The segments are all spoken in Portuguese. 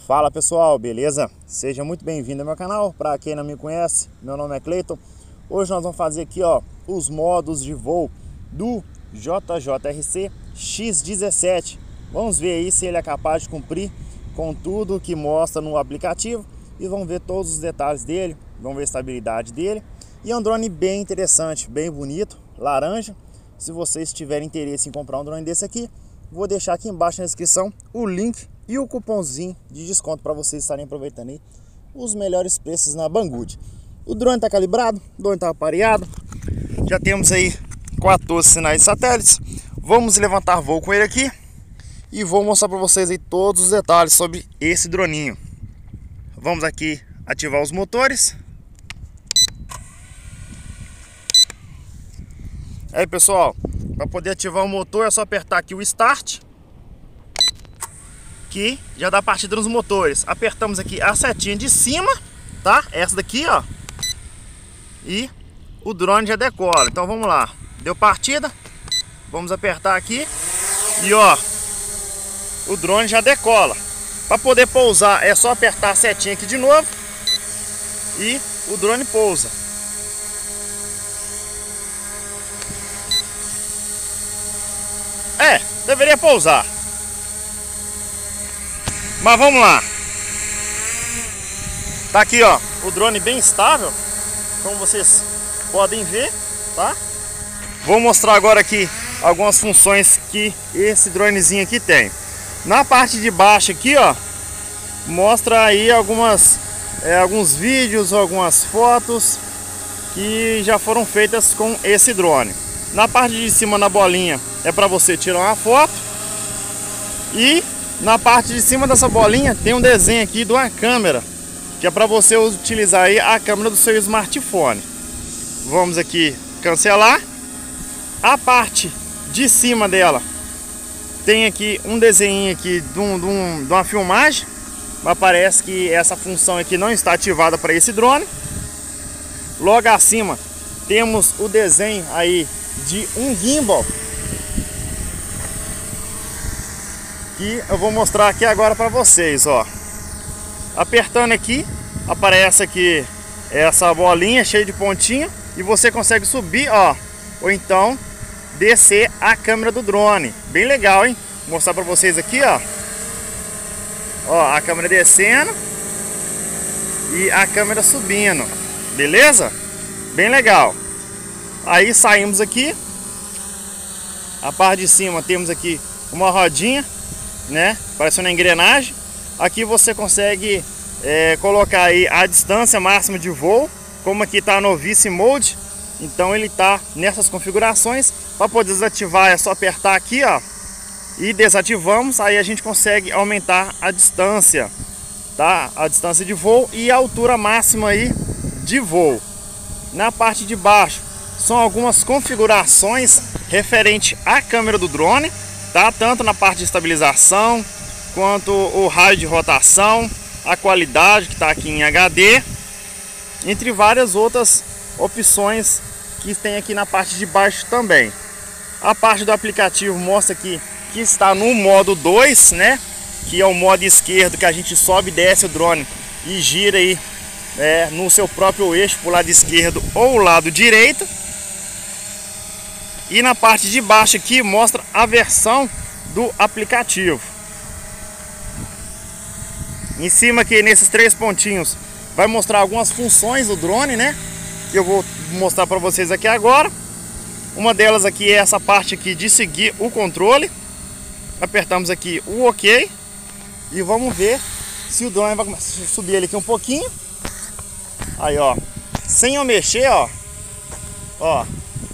Fala pessoal, beleza? Seja muito bem-vindo ao meu canal. Para quem não me conhece, meu nome é Cleiton. Hoje nós vamos fazer aqui os modos de voo do JJRC X17. Vamos ver aí se ele é capaz de cumprir com tudo que mostra no aplicativo e vamos ver todos os detalhes dele, vamos ver a estabilidade dele. E é um drone bem interessante, bem bonito, laranja. Se vocês tiverem interesse em comprar um drone desse aqui, vou deixar aqui embaixo na descrição o link e o cupomzinho de desconto para vocês estarem aproveitando aí os melhores preços na Banggood. O drone está calibrado, o drone está aparelhado, já temos aí 14 sinais de satélites. Vamos levantar voo com ele aqui e vou mostrar para vocês aí todos os detalhes sobre esse droninho. Vamos aqui ativar os motores. Aí pessoal, para poder ativar o motor é só apertar aqui o Start, que já dá partida nos motores. Apertamos aqui a setinha de cima, tá? Essa daqui, ó. E o drone já decola. Então vamos lá. Deu partida. Vamos apertar aqui. E ó, o drone já decola. Para poder pousar é só apertar a setinha aqui de novo. E o drone pousa. Deveria pousar. Mas vamos lá. Tá aqui, ó, o drone bem estável, como vocês podem ver, tá? Vou mostrar agora aqui algumas funções que esse dronezinho aqui tem. Na parte de baixo aqui, ó, mostra aí alguns vídeos, algumas fotos que já foram feitas com esse drone. Na parte de cima, na bolinha, é para você tirar uma foto. E na parte de cima dessa bolinha tem um desenho aqui de uma câmera, que é para você utilizar aí a câmera do seu smartphone. Vamos aqui cancelar. A parte de cima dela tem aqui um desenho aqui de uma filmagem, mas parece que essa função aqui não está ativada para esse drone. Logo acima temos o desenho aí de um gimbal, que eu vou mostrar aqui agora para vocês, ó. Apertando aqui, aparece aqui essa bolinha cheia de pontinho e você consegue subir, ó, ou então descer a câmera do drone. Bem legal, hein? Vou mostrar para vocês aqui, ó. Ó, a câmera descendo e a câmera subindo. Beleza? Bem legal. Aí saímos aqui. A parte de cima temos aqui uma rodinha, né? Parece uma engrenagem. Aqui você consegue colocar aí a distância máxima de voo. Como aqui está no Novice Mode, então ele está nessas configurações. Para poder desativar é só apertar aqui, ó, e desativamos. Aí a gente consegue aumentar a distância, tá? A distância de voo e a altura máxima aí de voo. Na parte de baixo são algumas configurações referente à câmera do drone, tá? Tanto na parte de estabilização quanto o raio de rotação, a qualidade que está aqui em HD, entre várias outras opções que tem aqui na parte de baixo também. A parte do aplicativo mostra aqui que está no modo 2, né? Que é o modo esquerdo, que a gente sobe e desce o drone e gira aí no seu próprio eixo para o lado esquerdo ou o lado direito. E na parte de baixo aqui mostra a versão do aplicativo. Em cima aqui nesses três pontinhos vai mostrar algumas funções do drone, né? Que eu vou mostrar para vocês aqui agora. Uma delas aqui é essa parte aqui de seguir o controle. Apertamos aqui o OK e vamos ver se o drone vai começar a subir ele aqui um pouquinho. Aí, ó, sem eu mexer, ó.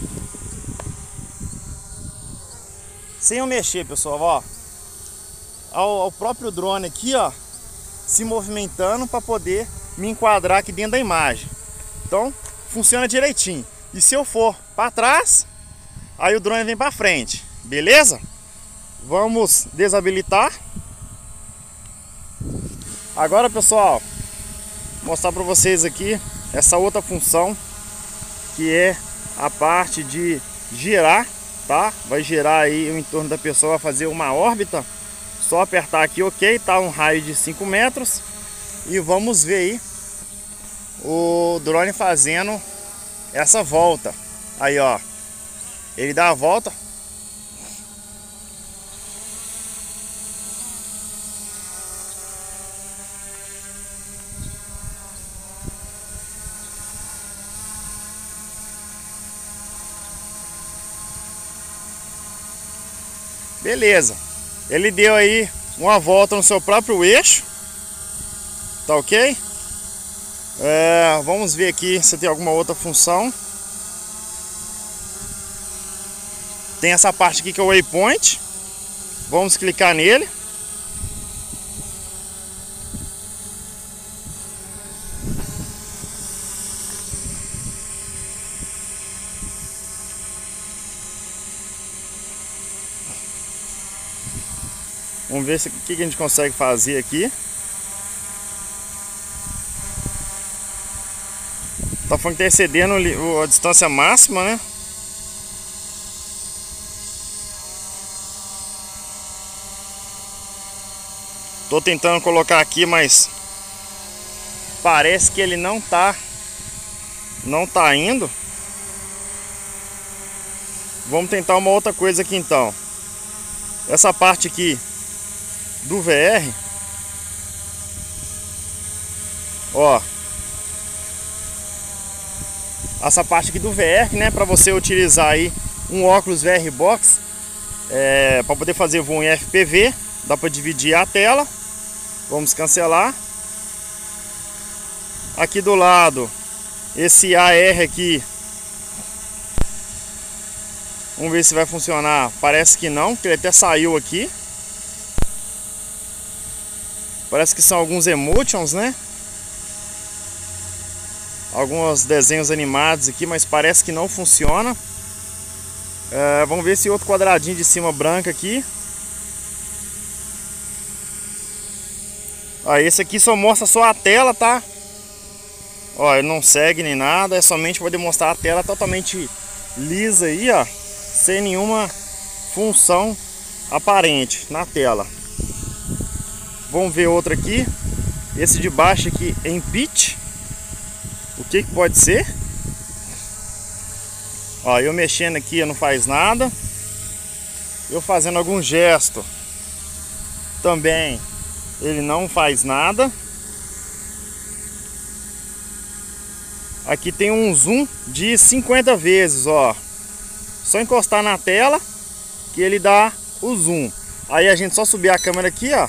Sem eu mexer, pessoal, ó, ao próprio drone aqui, ó, se movimentando para poder me enquadrar aqui dentro da imagem. Então, funciona direitinho. E se eu for para trás, aí o drone vem para frente, beleza? Vamos desabilitar. Agora, pessoal, mostrar para vocês aqui essa outra função, que é a parte de girar, tá? Vai girar aí o entorno da pessoa, vai fazer uma órbita Só apertar aqui, ok, tá um raio de 5 metros. E vamos ver aí o drone fazendo essa volta. Aí, ó, ele dá a volta. Beleza, ele deu aí uma volta no seu próprio eixo, tá ok? Vamos ver aqui se tem alguma outra função. Tem essa parte aqui que é o waypoint, vamos clicar nele. Vamos ver o que a gente consegue fazer aqui. Tá falando que tá excedendo a distância máxima, né? Tô tentando colocar aqui, mas parece que ele não tá indo. Vamos tentar uma outra coisa aqui então. Essa parte aqui do VR, ó, essa parte aqui do VR, né, para você utilizar aí um óculos VR Box, para poder fazer voo em FPV, dá para dividir a tela. Vamos cancelar. Aqui do lado, esse AR aqui, vamos ver se vai funcionar. Parece que não, porque ele até saiu aqui. Parece que são alguns emotions, né? Alguns desenhos animados aqui, mas parece que não funciona. Vamos ver esse outro quadradinho de cima branco aqui. Esse aqui só mostra só a tela, tá? Ó, ele não segue nem nada, é somente para demonstrar a tela totalmente lisa aí, ó, sem nenhuma função aparente na tela. Vamos ver outro aqui. Esse de baixo aqui em pitch. O que pode ser? Ó, eu mexendo aqui não faz nada. Eu fazendo algum gesto também ele não faz nada. Aqui tem um zoom de 50 vezes, ó. Só encostar na tela que ele dá o zoom. Aí a gente só subir a câmera aqui, ó.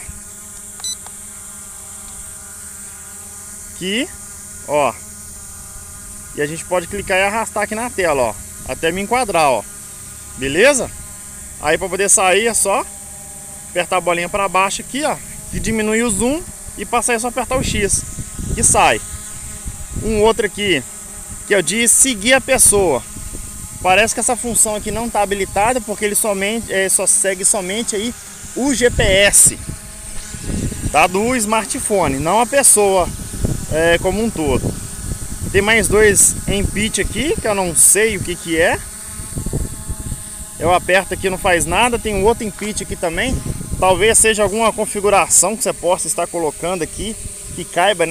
Aqui, ó. E a gente pode clicar e arrastar aqui na tela, ó, até me enquadrar, ó. Beleza? Aí para poder sair é só apertar a bolinha para baixo aqui, ó, e diminuir o zoom, e passar é só apertar o X e sai. Um outro aqui que é o de seguir a pessoa. Parece que essa função aqui não está habilitada, porque ele só segue somente aí o GPS, tá, do smartphone, não a pessoa como um todo. Tem mais dois em pitch aqui, que eu não sei o que é. Eu aperto aqui, não faz nada. Tem um outro em pitch aqui também. Talvez seja alguma configuração que você possa estar colocando aqui, que caiba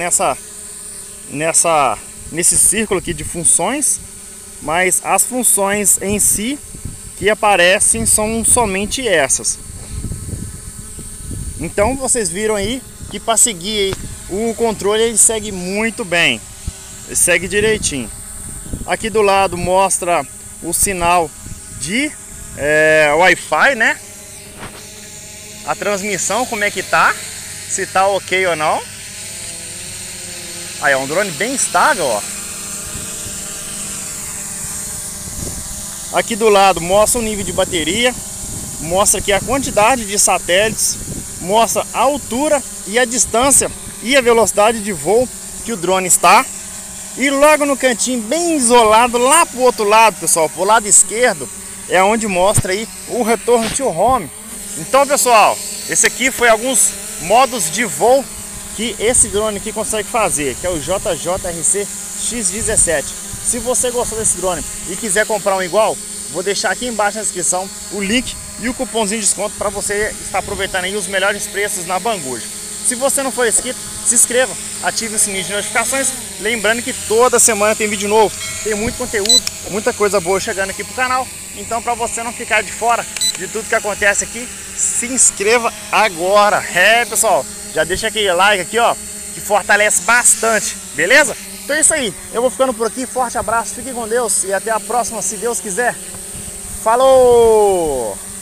nesse círculo aqui de funções. Mas as funções em si que aparecem são somente essas. Então vocês viram aí que para seguir o controle ele segue muito bem. Ele segue direitinho. Aqui do lado mostra o sinal de Wi-Fi, né? A transmissão, como é que tá, se tá ok ou não. Aí é um drone bem estável, ó. Aqui do lado mostra o nível de bateria, mostra aqui a quantidade de satélites, mostra a altura e a distância e a velocidade de voo que o drone está. E logo no cantinho, bem isolado, lá pro outro lado, pessoal, pro lado esquerdo, é onde mostra aí o retorno to home. Então, pessoal, esse aqui foi alguns modos de voo que esse drone aqui consegue fazer, que é o JJRC X17. Se você gostou desse drone e quiser comprar um igual, Vou deixar aqui embaixo na descrição o link e o cupomzinho de desconto para você estar aproveitando aí os melhores preços na Banguja. Se você não for inscrito, se inscreva, ative o sininho de notificações. Lembrando que toda semana tem vídeo novo, tem muito conteúdo, muita coisa boa chegando aqui pro canal. Então, para você não ficar de fora de tudo que acontece aqui, se inscreva agora. Pessoal, já deixa aquele like aqui, ó, que fortalece bastante, beleza? Então é isso aí, eu vou ficando por aqui, forte abraço, fiquem com Deus e até a próxima, se Deus quiser. Falou!